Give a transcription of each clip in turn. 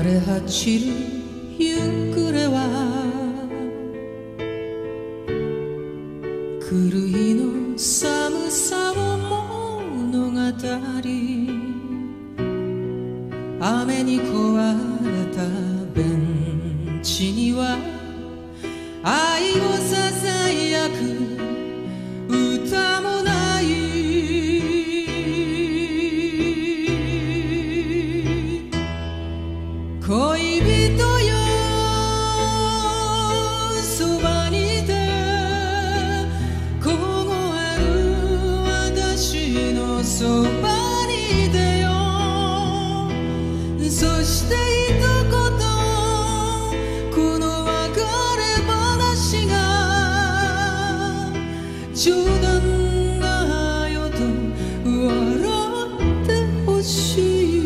れ走る夕暮れは来る日の寒さを物語、雨に壊れたベンチには愛をささやく歌もない。恋人よそばにいて凍える私のそばにいてよ。そして一言この別れ話が冗談だよと笑ってほしい。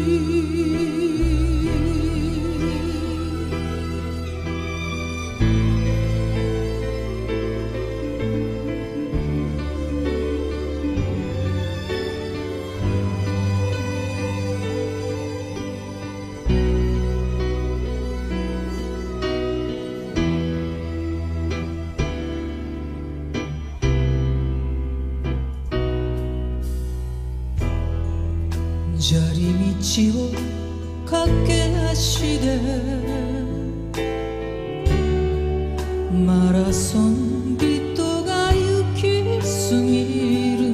砂利道を駆け足でマラソン人が行き過ぎる。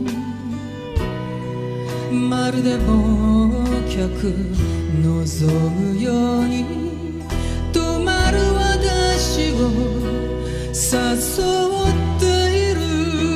まるで忘却望むように止まる私を誘っている。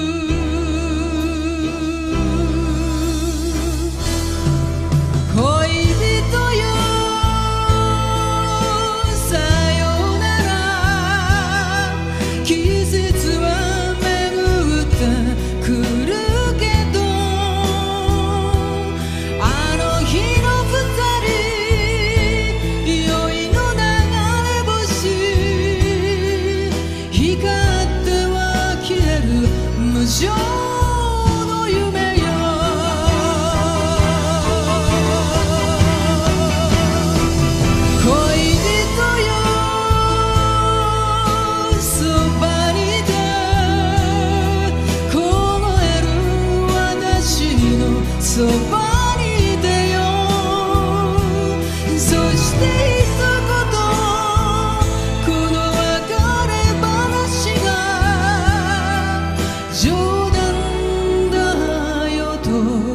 そばにいてよ。そして一言この別れ話が冗談だよと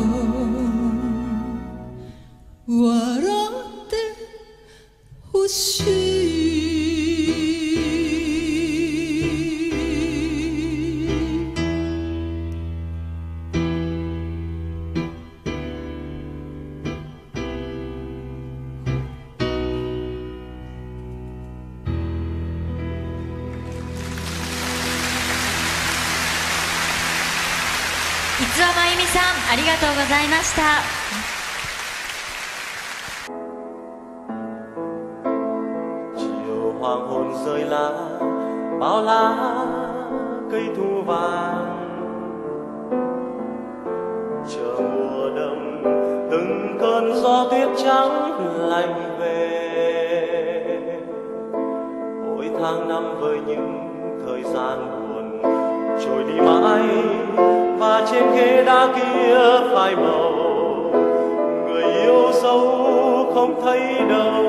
笑ってほしい。 五輪真由美さん、ありがとうございました。 chiều hoàng hôn rơi lá bao lá cây thu vàng chờ mùa đông từng cơn gió tuyết trắng lạnh về. Ôi tháng năm với những thời gian buồn trôi đi mãi và trên ghế đá kia phai màu người yêu dấu không thấy đâu.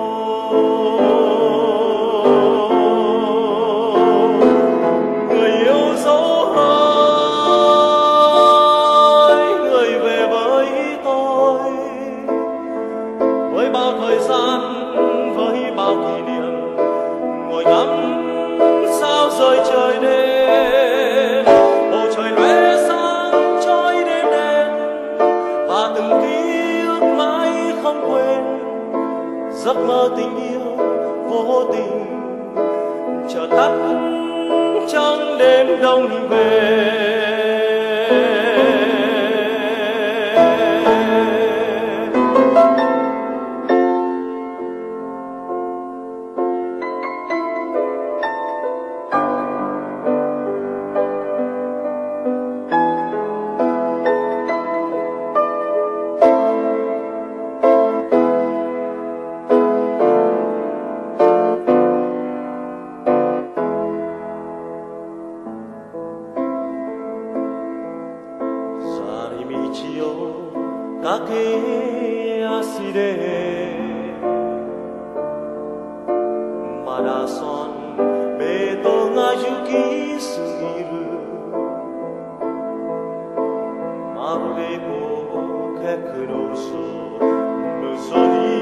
Người yêu dấu ơi người về với tôi với bao thời gian với bao kỷ niệm ngồi ngắm sao rơi trời đêm. Bầu trời lóe sáng trói đêm đen và từng ký ức mãi không quên を駆け足でマラソンベートが行き過ぎるまるでこけくの嘘に